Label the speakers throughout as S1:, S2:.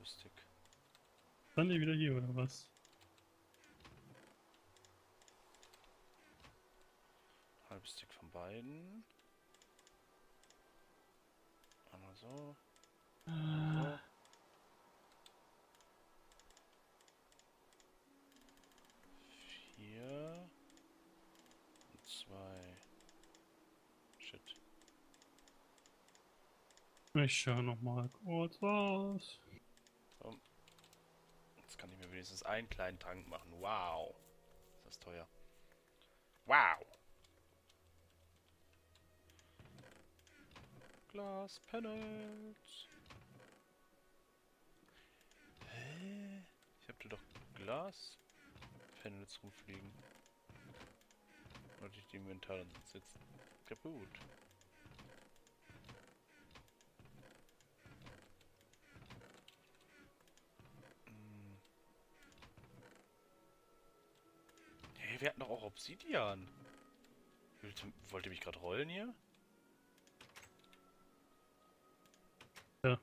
S1: halbes Stick.
S2: Dann die wieder hier, oder was?
S1: Halbes Stick von beiden. Einmal so. So. Vier. Und zwei. Shit.
S2: Ich schau noch mal kurz was.
S1: So. Jetzt kann ich mir wenigstens einen kleinen Trank machen. Wow. Ist das teuer. Wow. Glas Panels. Hä? Ich hab dir doch Glas Panels rumfliegen. Und die Inventar dann sind jetzt kaputt. Hm. Hey, wir hatten doch auch Obsidian. Wollt ihr mich gerade rollen hier?
S2: Ja.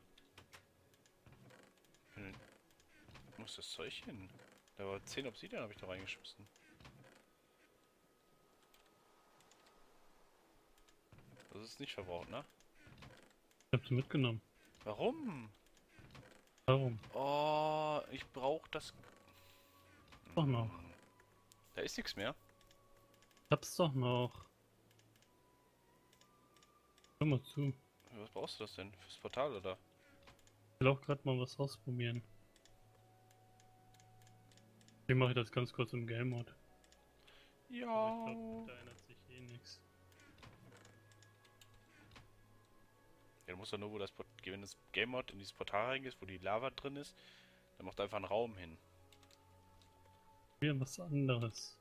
S1: Wo ist das Zeug hin? Da war 10 Obsidian, habe ich da reingeschmissen. Das ist nicht verbraucht, ne?
S2: Ich hab sie mitgenommen.
S1: Warum?
S2: Warum?
S1: Oh, ich brauche das.
S2: Doch noch.
S1: Da ist nichts mehr.
S2: Ich hab's doch noch. Hör mal zu.
S1: Was brauchst du das denn? Fürs Portal, oder?
S2: Ich will auch gerade mal was ausprobieren. Hier mache ich das ganz kurz im Game Mode.
S1: Ja.
S2: Aber ich glaube, da ändert sich eh nichts.
S1: Ja, du musst doch nur, wo das wenn das Game Mod in dieses Portal reingehst, wo die Lava drin ist, dann macht einfach einen Raum hin.
S2: Hier was anderes.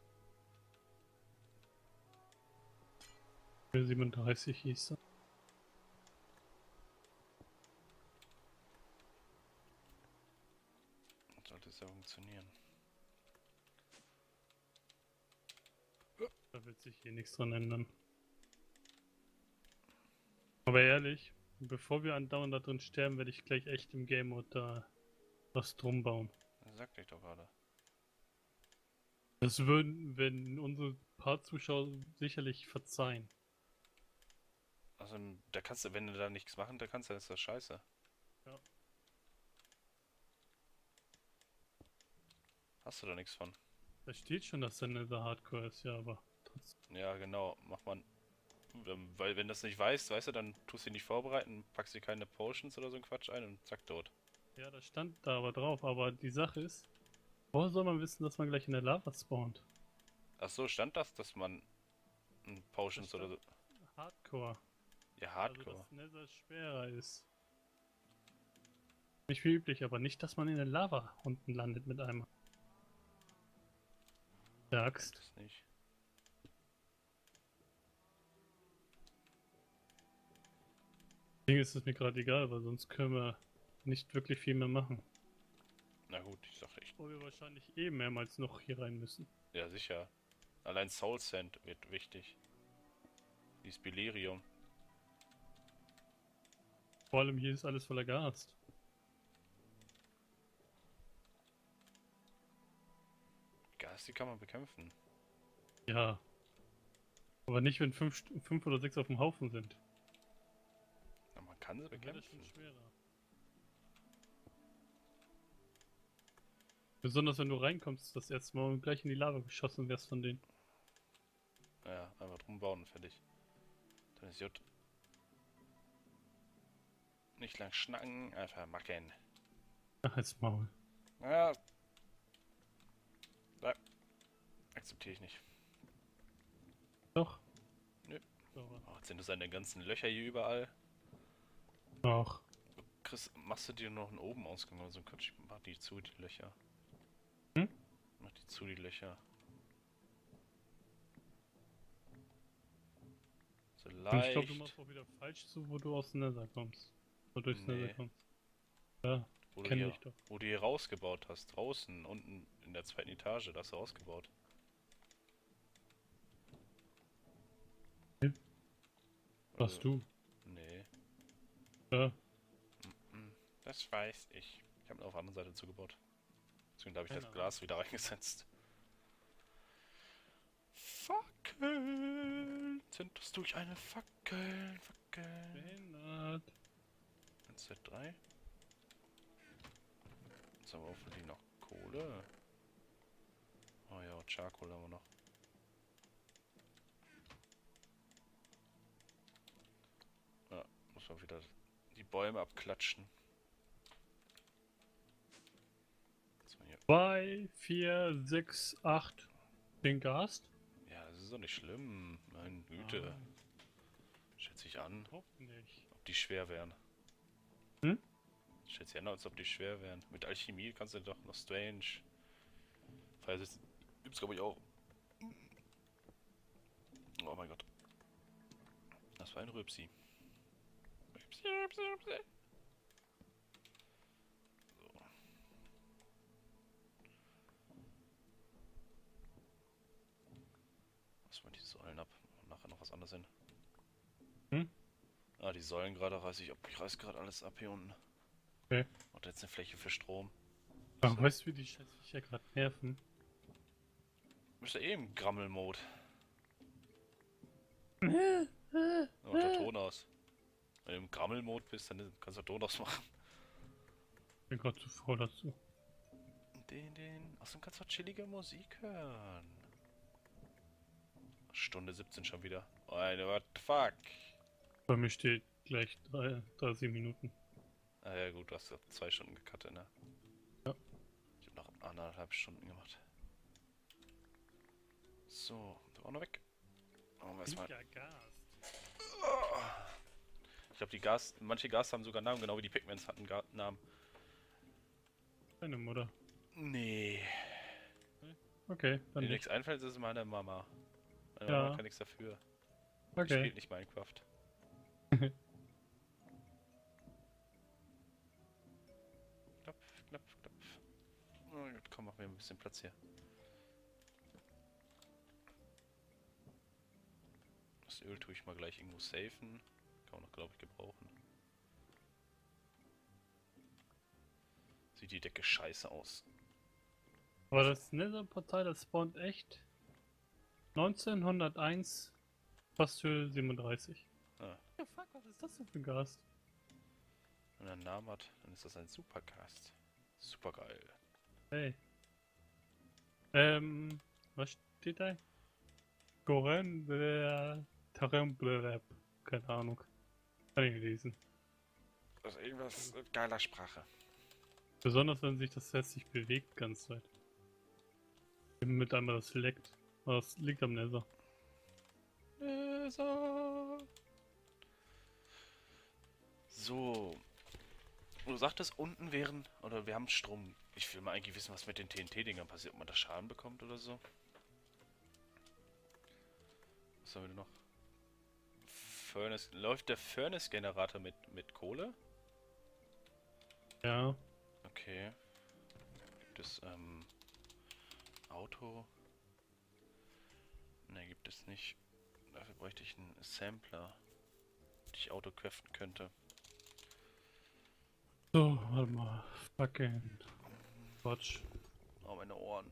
S2: 37 hieß er.
S1: Dann sollte es ja funktionieren.
S2: Da wird sich hier nichts dran ändern. Aber ehrlich, bevor wir andauernd da drin sterben, werde ich gleich echt im Game Mode da was drum bauen.
S1: Das sagte ich doch gerade.
S2: Das würden unsere paar Zuschauer sicherlich verzeihen.
S1: Also, da kannst du, wenn du da nichts machen, da kannst du, dann ist das scheiße.
S2: Ja.
S1: Hast du da nichts von?
S2: Da steht schon, dass der Nether Hardcore ist, ja, aber trotzdem.
S1: Ja, genau. Macht man. Weil, wenn das nicht weißt, weißt du, dann tust du dich nicht vorbereiten, packst dir keine Potions oder so ein Quatsch ein und zack, tot.
S2: Ja, das stand da aber drauf, aber die Sache ist, woher soll man wissen, dass man gleich in der Lava spawnt?
S1: Ach so, stand das, dass man
S2: Da
S1: Potions oder
S2: stand
S1: so.
S2: Hardcore.
S1: Ja,
S2: Also,
S1: Hardcore.
S2: dass Nether schwerer ist. Nicht wie üblich, aber nicht, dass man in der Lava unten landet mit einem. Der Axt.
S1: Das nicht.
S2: Deswegen ist es mir gerade egal, weil sonst können wir nicht wirklich viel mehr machen.
S1: Na gut, ich sag echt.
S2: Wo wir wahrscheinlich eh mehrmals noch hier rein müssen.
S1: Ja, sicher. Allein Soul Sand wird wichtig. Dieses Bilerium.
S2: Vor allem hier ist alles voller Gas.
S1: Gas, die kann man bekämpfen.
S2: Ja. Aber nicht, wenn fünf oder sechs auf dem Haufen sind.
S1: Na, man kann sie
S2: Dann wird es schon
S1: bekämpfen.
S2: schwerer. Besonders wenn du reinkommst, das erste Mal und gleich in die Lava geschossen wirst von denen.
S1: Ja, einfach drum bauen und fertig. Dann ist J. Nicht lang schnacken, einfach machen.
S2: Ach, als Maul.
S1: Ja. Nein. Akzeptiere ich nicht.
S2: Doch.
S1: Nö.
S2: So,
S1: Oh, jetzt sind das seine ganzen Löcher hier überall.
S2: ach.
S1: Chris, machst du dir noch einen oben Ausgang oder so? Quatsch, mach die zu, die Löcher.
S2: Hm?
S1: Mach die zu, die Löcher. So
S2: Und ich glaube, du
S1: leicht.
S2: machst auch wieder falsch zu, wo du aus dem Nether kommst. Wo durchs
S1: Nee.
S2: Nether kommst. Ja,
S1: Wo du
S2: kenn
S1: hier,
S2: dich doch.
S1: wo du hier rausgebaut hast. Draußen, unten in der zweiten Etage, da hast du rausgebaut.
S2: Was du?
S1: Nee.
S2: Ja.
S1: Das weiß ich. Ich habe ihn auf der anderen Seite zugebaut. Deswegen habe ich das
S2: Keine
S1: Glas wieder reingesetzt. Fackeln! Sind das durch eine Fackel? Fackeln.
S2: Behindert.
S1: 1, 2, 3. Jetzt haben wir hoffentlich noch Kohle. Oh ja, Charcoal haben wir noch. Ja, muss man wieder die Bäume abklatschen. So, hier.
S2: 2, 4, 6, 8. Den Gast?
S1: Ja, das ist doch nicht schlimm. Meine Güte. Schätze ich an,
S2: Überhaupt nicht.
S1: ob die schwer wären.
S2: Hm?
S1: Schätze ich an, als ob die schwer wären. Mit Alchemie kannst du doch noch Strange. Falls gibt's glaube ich auch. Oh mein Gott. Das war ein Rübsi. Rübsi, Rübsi, Rübsi. So. Lass mal die Säulen ab. Und nachher noch was anderes hin.
S2: Hm?
S1: Ah, die Säulen gerade reiße ich ab. Ich reiß gerade alles ab hier unten.
S2: Okay.
S1: Und jetzt eine Fläche für Strom.
S2: Ach,
S1: So.
S2: weißt du, wie die Scheißviecher gerade nerven?
S1: Müsste eh im Grammel-Mode. Und der Ton aus. Wenn du im Grammel-Mode bist, dann kannst du Ton ausmachen.
S2: Ich bin gerade zu faul dazu.
S1: Außerdem kannst du chillige Musik hören. Stunde 17 schon wieder. What the fuck?
S2: Bei mir steht gleich 30 Minuten.
S1: Ah ja gut, du hast ja 2 Stunden gecuttet, ne?
S2: Ja.
S1: Ich habe noch 1,5 Stunden gemacht. So, du auch noch weg. Machen wir erstmal.
S2: Ja, Gas.
S1: Ich glaube, manche Gas haben sogar Namen, genau wie die Pigments hatten Namen.
S2: Deine Mutter.
S1: Nee.
S2: Okay,
S1: Wenn
S2: dann
S1: dir
S2: nicht.
S1: nichts einfällt, ist es meine Mama. Meine
S2: Ja.
S1: Mama kann nichts dafür. Die
S2: Okay.
S1: spielt nicht Minecraft. Knopf, Knopf, Knopf. Oh gut, komm, mach mir ein bisschen Platz hier. Das Öl tue ich mal gleich irgendwo safen. Kann man noch, glaube ich, gebrauchen. Sieht die Decke scheiße aus.
S2: Aber das Nether-Portal, das spawnt echt 1901 fast für 37.
S1: Ah,
S2: Ja, fuck, was ist das denn für ein Gas?
S1: wenn er einen Namen hat, dann ist das ein Supercast. Supergeil.
S2: Hey. Was steht da? Goren, keine Ahnung. Kann ich nicht lesen.
S1: Das ist irgendwas mit geiler Sprache.
S2: Besonders wenn sich das Fest sich bewegt, ganz Zeit. Mit einmal das leckt. Aber das liegt am Nether.
S1: So. Du sagtest, unten wären, oder wir haben Strom. Ich will mal eigentlich wissen, was mit den TNT-Dingern passiert, ob man da Schaden bekommt oder so. Was haben wir denn noch? Furnace. Läuft der Furnace-Generator mit Kohle?
S2: Ja.
S1: Okay. Gibt es, Auto? Ne, gibt es nicht. Dafür bräuchte ich einen Sampler, den ich Auto craften könnte.
S2: So, warte mal. Fucking Quatsch.
S1: Oh, meine Ohren.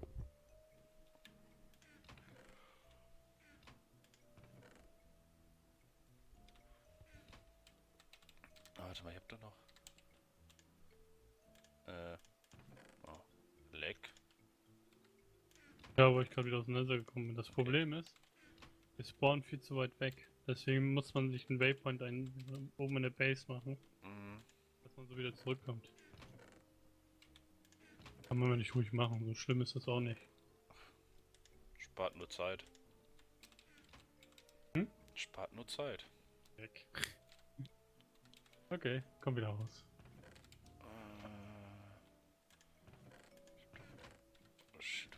S1: Ah, warte mal, ich hab da noch. Oh, Leck.
S2: Ja, wo ich gerade wieder aus dem Nether gekommen bin. Das Problem ist, wir spawnen viel zu weit weg. Deswegen muss man sich einen Waypoint oben in der Base machen,
S1: Mhm.
S2: dass man so wieder zurückkommt. Kann man nicht ruhig machen, so schlimm ist das auch nicht.
S1: Spart nur Zeit.
S2: Hm?
S1: Spart nur Zeit.
S2: Weg. Okay, komm wieder raus.
S1: Oh shit,